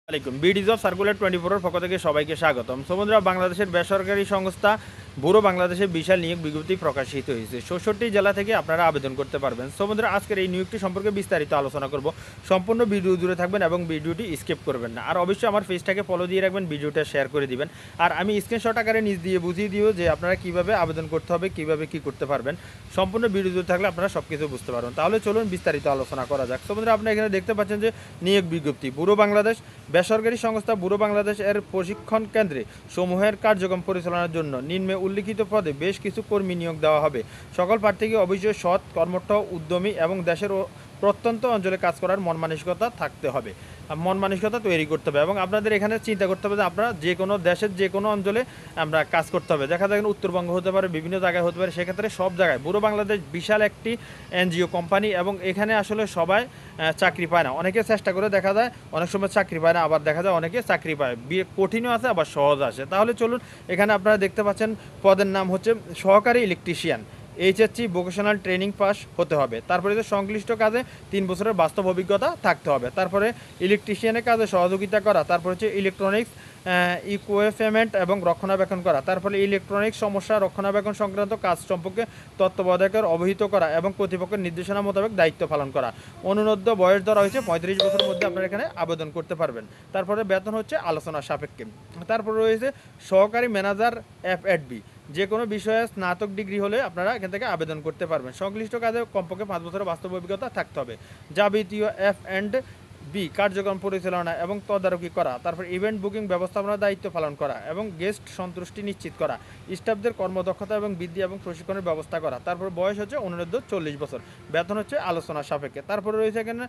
আলাইকুম বিডিজ of circular 24 এর পক্ষ থেকে সবাইকে স্বাগতম। সো বন্ধুরা, বাংলাদেশের বেসরকারি সংস্থা ব্যুরো বাংলাদেশে বিশাল নিয়োগ বিজ্ঞপ্তি প্রকাশিত হয়েছে। ৬৬ জেলা থেকে আপনারা আবেদন করতে পারবেন। সো বন্ধুরা, আজকের এই নিয়োগটি সম্পর্কে বিস্তারিত আলোচনা করব। সম্পূর্ণ ভিডিও জুড়ে থাকবেন এবং ভিডিওটি স্কিপ করবেন না। আর অবশ্যই আমার পেজটাকে ফলো দিয়ে রাখবেন, ভিডিওটা শেয়ার করে দিবেন। আর আমি স্ক্রিনশট আকারে নিজ দিয়ে বুঝিয়ে দিও যে আপনারা কীভাবে আবেদন করতে হবে, কীভাবে কী করতে পারবেন। সম্পূর্ণ ভিডিও জুড়ে থাকলে আপনারা সব কিছু বুঝতে পারবেন। তাহলে চলুন বিস্তারিত আলোচনা করা যাক। সো বন্ধুরা, আপনারা এখানে দেখতে পাচ্ছেন যে নিয়োগ বিজ্ঞপ্তি ব্যুরো বাংলাদেশ বেসরকারি সংস্থা ব্যুরো বাংলাদেশ এর প্রশিক্ষণ কেন্দ্রে সমূহের কার্যক্রম পরিচালনার জন্য নিম্নে উল্লিখিত পদে বেশ কিছু কর্মী নিয়োগ দেওয়া হবে। সকল প্রার্থীকে অবশ্যই সৎ, কর্মঠ, উদ্যমী এবং দেশের প্রত্যন্ত অঞ্চলে কাজ করার মন মানসিকতা থাকতে হবে, মন মানসিকতা তৈরি করতে হবে। এবং আপনাদের এখানে চিন্তা করতে হবে যে আপনারা যে কোনো দেশের যে কোনো অঞ্চলে আমরা কাজ করতে হবে। দেখা যায় উত্তরবঙ্গ হতে পারে, বিভিন্ন জায়গায় হতে পারে, সেক্ষেত্রে সব জায়গায় ব্যুরো বাংলাদেশ বিশাল একটি এনজিও কোম্পানি এবং এখানে আসলে সবাই চাকরি পায় না। অনেকে চেষ্টা করে দেখা যায়, অনেক সময় চাকরি পায় না, আবার দেখা যায় অনেকে চাকরি পায়। কঠিনও আছে আবার সহজ আছে। তাহলে চলুন, এখানে আপনারা দেখতে পাচ্ছেন পদের নাম হচ্ছে সহকারী electrician. HSC vocational training pass হতে হবে। তারপরে যে সংশ্লিষ্ট কাজে 3 বছরের বাস্তব অভিজ্ঞতা থাকতে হবে। তারপরে ইলেকট্রিশিয়ানের কাজে সহযোগিতা করা। তারপরে হচ্ছে ইলেকট্রনিক্স ইকুইপমেন্ট এবং রক্ষণাবেক্ষণ করা। তারপরে ইলেকট্রনিক্স সমস্যা রক্ষণাবেক্ষণ সংক্রান্ত কাজ সম্পর্কে তত্ত্বাবধায়কের অবহিত করা এবং কর্তৃপক্ষের নির্দেশনা মোতাবেক দায়িত্ব পালন করা। অনুন্নত বয়স ধরা হয়েছে 35 বছরের মধ্যে আপনারা এখানে আবেদন করতে পারবেন। তারপরে বেতন হচ্ছে আলোচনা সাপেক্ষে। তারপরে রয়েছে সহকারী ম্যানেজার FAD, যে কোনো বিষয়ে স্নাতক ডিগ্রি হলে আপনারা এখান থেকে আবেদন করতে পারবেন। সংশ্লিষ্ট কাজে কমপক্ষে 5 বছরের বাস্তব অভিজ্ঞতা থাকতে হবে। যাবতীয় F&B কার্যক্রম পরিচালনা এবং তদারকি করা। তারপর ইভেন্ট বুকিং ব্যবস্থাপনার দায়িত্ব পালন করা এবং গেস্ট সন্তুষ্টি নিশ্চিত করা। স্টাফদের কর্মদক্ষতা এবং বৃদ্ধি এবং প্রশিক্ষণের ব্যবস্থা করা। তারপর বয়স হচ্ছে অনুরোধ 40 বছর। বেতন হচ্ছে আলোচনা সাপেক্ষে। তারপরে রয়েছে এখানে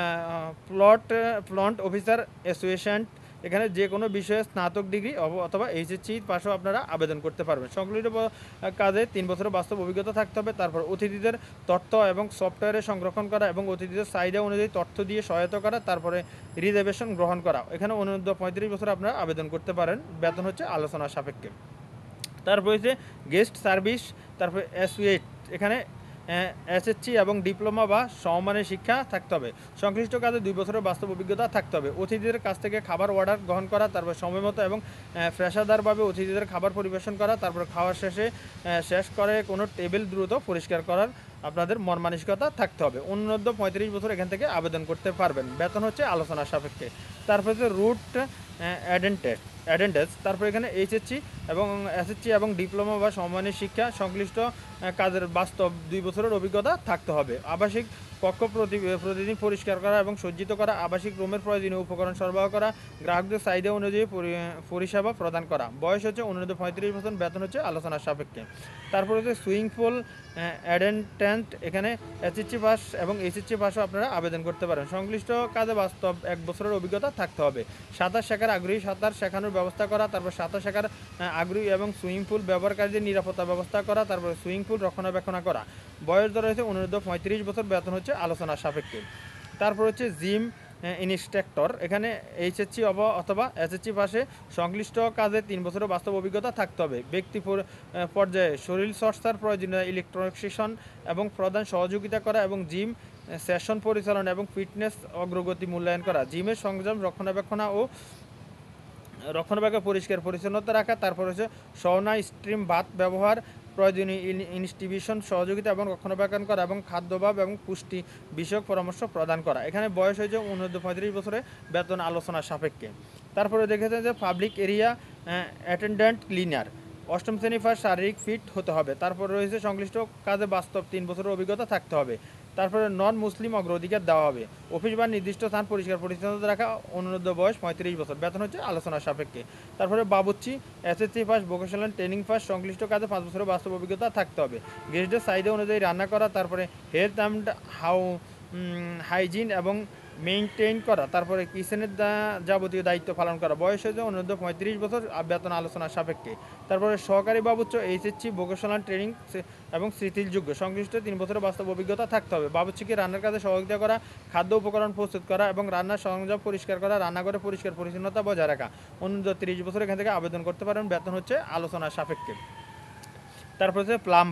প্লন্ট অফিসার অ্যাসোসিয়েশন, এখানে যে কোনো বিষয়ে স্নাতক ডিগ্রি অথবা এইচএসসি পাশেও আপনারা আবেদন করতে পারবেন। সংশ্লিষ্ট কাজে 3 বছরের বাস্তব অভিজ্ঞতা থাকতে হবে। তারপর অতিথিদের তথ্য এবং সফটওয়্যারে সংরক্ষণ করা এবং অতিথিদের চাহিদা অনুযায়ী তথ্য দিয়ে সহায়তা করা। তারপরে রিজার্ভেশন গ্রহণ করা। এখানে অনুরোধ 35 বছর আপনারা আবেদন করতে পারেন। বেতন হচ্ছে আলোচনা সাপেক্ষে। তারপর হচ্ছে গেস্ট সার্ভিস, তারপরে অ্যাসোসিয়েট, এখানে এসএসসি এবং ডিপ্লোমা বা সমমানের শিক্ষা থাকতে হবে। সংশ্লিষ্ট কাজে 2 বছরের বাস্তব অভিজ্ঞতা থাকতে হবে। অতিথিদের কাছ থেকে খাবার অর্ডার গ্রহণ করা, তারপর সময়মতো এবং পেশাদারভাবে অতিথিদের খাবার পরিবেশন করা। তারপর খাওয়ার শেষ করে কোনো টেবিল দ্রুত পরিষ্কার করার আপনাদের মন মানসিকতা থাকতে হবে। অনূর্ধ্ব 35 বছর এখান থেকে আবেদন করতে পারবেন। বেতন হচ্ছে আলোচনা সাপেক্ষে। তারপর হচ্ছে রুট অ্যাডেন্টেজ, তারপর এখানে এইচএসসি এবং এসএসসি এবং ডিপ্লোমা বা সমমানের শিক্ষা, সংশ্লিষ্ট কাজের বাস্তব 2 বছরের অভিজ্ঞতা থাকতে হবে। আবাসিক কক্ষ প্রতিদিন পরিষ্কার করা এবং সজ্জিত করা, আবাসিক রুমের প্রয়োজনীয় উপকরণ সরবরাহ করা, গ্রাহকদের চাহিদা অনুযায়ী পরিষেবা প্রদান করা। বয়স হচ্ছে অনুরোধ 35 বছর। বেতন হচ্ছে আলোচনার সাপেক্ষে। তারপর হচ্ছে সুইমিং পুল অ্যাটেন্ডেন্ট, এখানে এসএসসি পাস এবং এইচএসসি পাসও আপনারা আবেদন করতে পারেন। সংশ্লিষ্ট কাজে বাস্তব 1 বছরের অভিজ্ঞতা থাকতে হবে। সাঁতার শেখার আগ্রহী সাঁতার শেখানোর ব্যবস্থা করা। তারপর সাঁতার শেখার আগ্রহী এবং সুইমিং পুল ব্যবহারকারীদের নিরাপত্তা ব্যবস্থা করা। তারপরে সুইমিং পুল রক্ষণাবেক্ষণ করা। বয়স ধরা হয়েছে অনুরোধ 35 বছর। বেতন হচ্ছে আলোচনার সাপেক্ষে। তারপর হচ্ছে জিম ইনস্ট্রাক্টর, এখানে এইচএসসি অথবা এসএসসি পাশে সংশ্লিষ্ট কাজে 3 বছরের বাস্তব অভিজ্ঞতা থাকতে হবে। ব্যক্তি পর্যায়ে শরীর চর্চার প্রয়োজনীয় ইলেকট্রিশিয়ান এবং প্রদান সহযোগিতা করা এবং জিম সেশন পরিচালনা এবং ফিটনেস অগ্রগতি মূল্যায়ন করা। জিমের সংযম রক্ষণাবেক্ষণ পরিষ্কার পরিচ্ছন্নতা রাখা। তারপর হচ্ছে সৌনা স্ট্রিম বাথ ব্যবহার, প্রয়োজনীয় ইনস্টিটিউশন সহযোগিতা এবং রক্ষণাবেক্ষণ করা এবং খাদ্যাভাব এবং পুষ্টি বিষয়ক পরামর্শ প্রদান করা। এখানে বয়স হয়েছে অনুরোধ 35 বছরে। বেতন আলোচনা সাপেক্ষে। তারপরে দেখেছেন যে পাবলিক এরিয়া অ্যাটেন্ডেন্ট ক্লিনার, 8ম শ্রেণী পাস, শারীরিক ফিট হতে হবে। তারপর রয়েছে সংশ্লিষ্ট কাজে বাস্তব 3 বছরের অভিজ্ঞতা থাকতে হবে। তারপরে নন মুসলিম অগ্রাধিকার দেওয়া হবে। অফিস বা নির্দিষ্ট স্থান পরিষ্কার পরিচ্ছন্নতা রাখা। অনুরোধ বয়স 35 বছর। বেতন হচ্ছে আলোচনার সাপেক্ষে। তারপরে বাবুর্চি, SSC pass, vocational training pass, সংশ্লিষ্ট কাজে 5 বছরের বাস্তব অভিজ্ঞতা থাকতে হবে। গেস্টদের চাহিদা অনুযায়ী রান্না করা। তারপরে হেলথ অ্যান্ড হাইজিন এবং মেইনটেইন করা। তারপরে কিচেনের যাবতীয় দায়িত্ব পালন করা। বয়স হয়েছে অনুরোধ 35 বছর। বেতন আলোচনার সাপেক্ষে। তারপরে সহকারী বাবুর্চি, এইচএসসি ভোকেশনাল ট্রেনিং এবং স্মৃতিযোগ্য, সংশ্লিষ্ট 3 বছরের বাস্তব অভিজ্ঞতা থাকতে হবে। বাবুর্চিকে রান্নার কাজে সহযোগিতা করা, খাদ্য উপকরণ প্রস্তুত করা এবং রান্নার সরঞ্জাম পরিষ্কার করা, রান্নাঘরে পরিষ্কার পরিচ্ছন্নতা বজায় রাখা। অনুরোধ 30 বছর এখান থেকে আবেদন করতে পারেন। বেতন হচ্ছে আলোচনার সাপেক্ষে। তারপর হচ্ছে প্লাম্বার,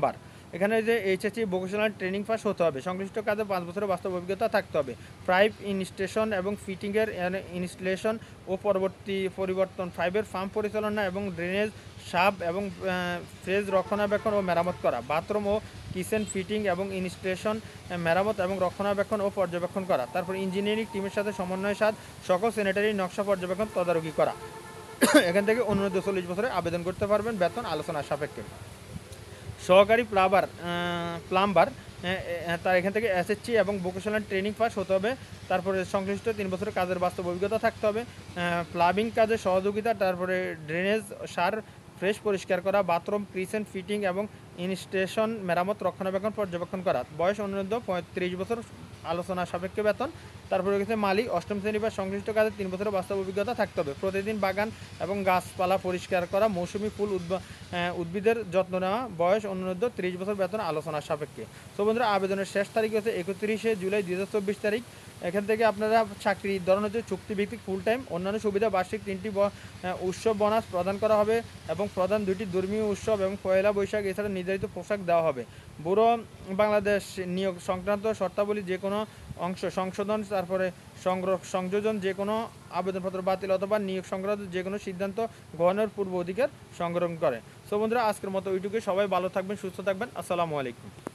এখানে যে এইচএসসি ভোকেশনাল ট্রেনিং পাস হতে হবে, সংশ্লিষ্ট কাজে 5 বছরের বাস্তব অভিজ্ঞতা থাকতে হবে, পাইপ ইনস্টেশন এবং ফিটিংয়ের ইনস্টলেশন ও পরিবর্তন, পাইপের ফার্ম পরিচালনা এবং ড্রেনেজ সাব এবং ফ্রেজ রক্ষণাবেক্ষণ ও মেরামত করা, বাথরুম ও কিচেন ফিটিং এবং ইনস্টলেশন মেরামত এবং রক্ষণাবেক্ষণ ও পর্যবেক্ষণ করা, তারপর ইঞ্জিনিয়ারিং টিমের সাথে সমন্বয়ের সাথে সকল স্যানিটারি নকশা পর্যবেক্ষণ তদারকি করা। এখান থেকে অনূর্ধ্ব 40 বছরে আবেদন করতে পারবেন, বেতন আলোচনা সাপেক্ষে। সহকারী প্লাম্বার তার এখান থেকে এসএসসি এবং ভোকেশনাল ট্রেনিং পাস হতে হবে, তারপরে সংশ্লিষ্ট 3 বছরের কাজের বাস্তব অভিজ্ঞতা থাকতে হবে, প্লাবিং কাজে সহযোগিতা, তারপরে ড্রেনেজ সার ফ্রেশ পরিষ্কার করা, বাথরুম কিচেন ফিটিং এবং ইনস্টেশন মেরামত রক্ষণাবেক্ষণ পর্যবেক্ষণ করা, বয়স অনূর্ধ্ব 35 বছর, আলোচনা সাপেক্ষে বেতন। তারপরে হচ্ছে মালিক 8ম শ্রেণী বা সংশ্লিষ্ট কাজে 3 বছরের বাস্তব অভিজ্ঞতা থাকতে হবে, প্রতিদিন বাগান এবং গাছপালা পরিষ্কার করা, মৌসুমি ফুল উদ্ভিদের যত্ন নেওয়া, বয়স অনূর্ধ্ব 30 বছর, বেতন আলোচনার সাপেক্ষে। তো বন্ধুরা, আবেদনের শেষ তারিখ হচ্ছে 31শে জুলাই 2024 তারিখ। এখান থেকে আপনারা চাকরির ধরন হচ্ছে চুক্তিভিত্তিক ফুল টাইম, অন্যান্য সুবিধা বার্ষিক 3টি উৎসব বোনাস প্রদান করা হবে এবং প্রধান 2টি ধর্মীয় উৎসব এবং পয়লা বৈশাখ এছাড়া নির্ধারিত পোশাক দেওয়া হবে। ব্যুরো বাংলাদেশ নিয়োগ সংক্রান্ত শর্তাবলী যে কোনো অংশ সংশোধন, তারপরে সংযোজন, যে কোনো আবেদনপত্র বাতিল অথবা নিয়োগ সংক্রান্ত যে কোনো সিদ্ধান্ত গ্রহণের পূর্ব অধিকার সংগ্রহ করে। সো বন্ধুরা, আজকের মতো এইটুকুই। সবাই ভালো থাকবেন, সুস্থ থাকবেন। আসসালামু আলাইকুম।